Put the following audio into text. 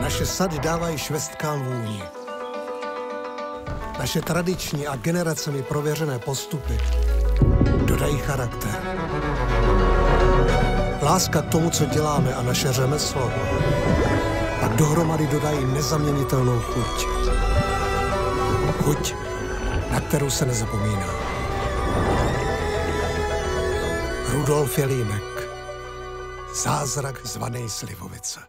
Naše sady dávají švestkám vůni. Naše tradiční a generacemi prověřené postupy dodají charakter. Láska k tomu, co děláme, a naše řemeslo pak dohromady dodají nezaměnitelnou chuť. Chuť, na kterou se nezapomíná. Rudolf Jelínek. Zázrak zvaný Slivovice.